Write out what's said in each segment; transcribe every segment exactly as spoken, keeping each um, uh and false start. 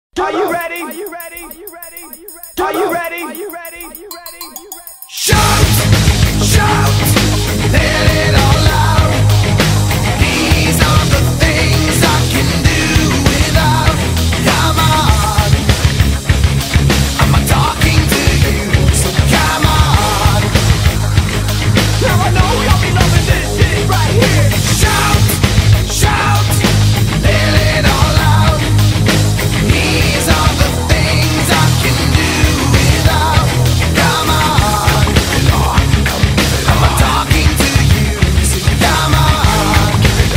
Are you ready? Are you ready? Are you ready? Are you ready? Are you ready? Are you ready? Are you ready? Shout, shout, let it all out. These are the things I can do without. Come on, I'm talking to you, so come on. Now I know y'all be loving this shit right here. Shout, shout, let it all out. These are the things I can do without. Come on, I'm talking to you, so come on.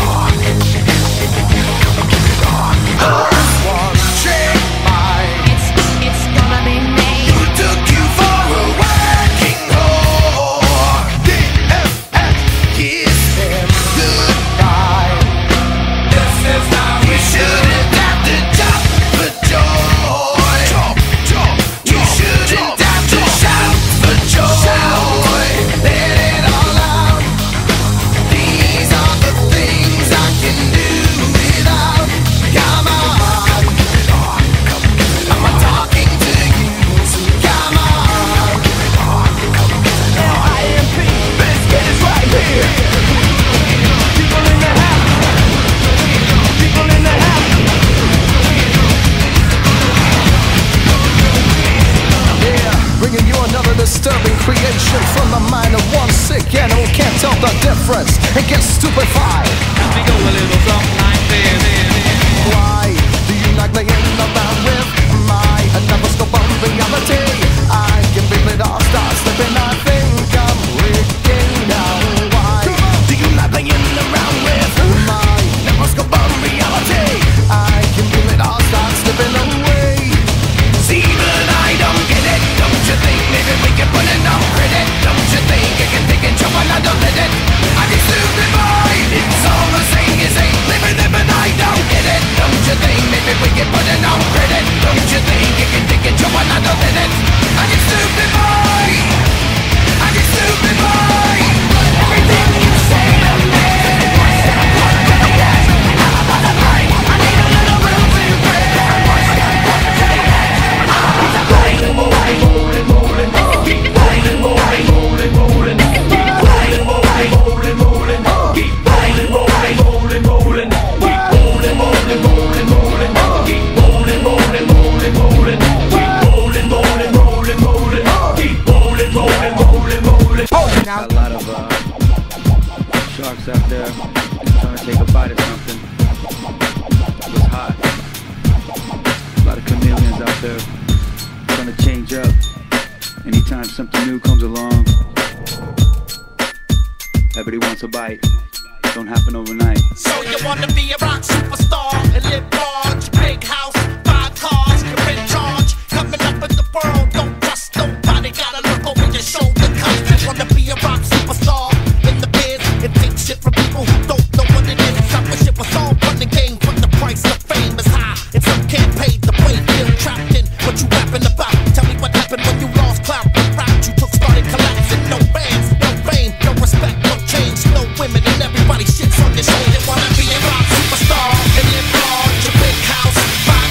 This one trick mind It's, it's gonna be me. who took you for a working whore. D F S, kiss him goodbye. This is how we shouldn't have to jump for joy. Jump, jump, you shouldn't have to shout for joy. Let it all out. These are the things I can do without. Come on, I'm talking to you, so come on. L I M P, Biscuit is right here. People in the house. People in the house. Yeah, bringing you another disturbing creation from the mind of one sick animal can't tell the difference and gets stupefied. We go a little something like this. Why do you like laying around with my never-scope on reality? I can feel it all start slipping. I think I'm breaking down. Why do you like laying around with my never-scope on reality? I can feel it all start slipping away. See, but I don't get it. Don't you think maybe we can put it on credit? Don't you think I can take it, jump another minute? I get stupid boy. It's all the same, you say, living it, but I don't get it. Don't you think maybe we can put it on credit? Don't you think I can take it, jump another minute? I get stupid boy. I get stupid boy. Everything you say to me. I need a little room to breathe. Got a lot of uh, sharks out there trying to take a bite of something. It was hot. A lot of chameleons out there trying to change up. Anytime something new comes along, everybody wants a bite. Don't happen overnight. So you wanna be a rock superstar and live large, big house, five cars, you're in charge. Coming up in the world, don't trust nobody, gotta look over your shoulder. Cause you wanna be a rock superstar in the biz and take shit from people who don't know what it is. I wish it was all fun and game, but the price of fame is high. And some can't pay the way, feel trapped in what you rapping about. Tell me what happened when you lost clout. The route you took started collapsing. No fans, no fame, no respect, no change, no women, and everybody shits on your shoulder. Wanna be a rock superstar and live large, a big house, five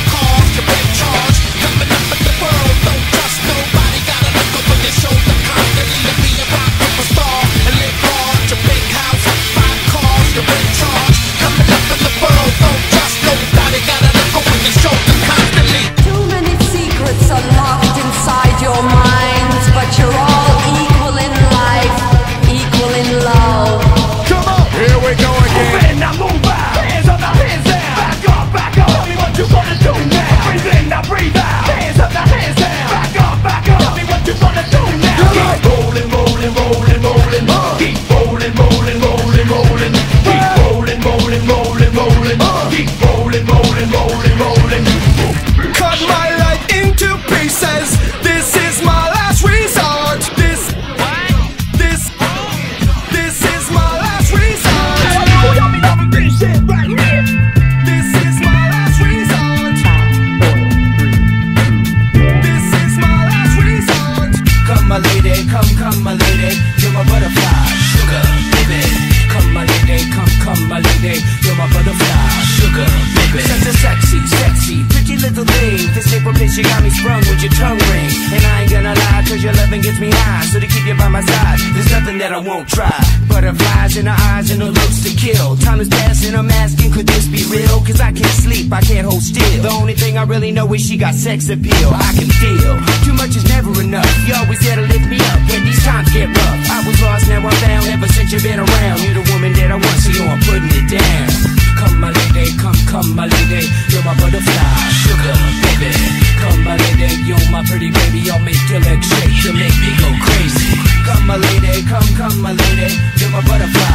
won't try. Butterflies in her eyes and her looks to kill. Time is passing, I'm asking, could this be real? Cause I can't sleep, I can't hold still. The only thing I really know is she got sex appeal. I can feel, too much is never enough. You always there to lift me up when these times get rough. I was lost, now I'm found, ever since you've been around. You're the woman that I want, so you know I'm putting it down. Come my lady, come, come my lady, you're my butterfly, sugar baby. Come my lady, you're my pretty baby, I'll make your legs shake, you make me go crazy. Come my lady, come, come my lady, you're my butterfly,